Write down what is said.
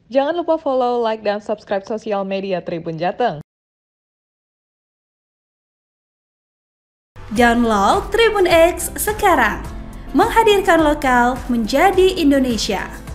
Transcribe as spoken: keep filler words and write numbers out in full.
Jangan lupa follow, like, dan subscribe sosial media Tribun Jateng. Download Tribun X sekarang, menghadirkan lokal menjadi Indonesia.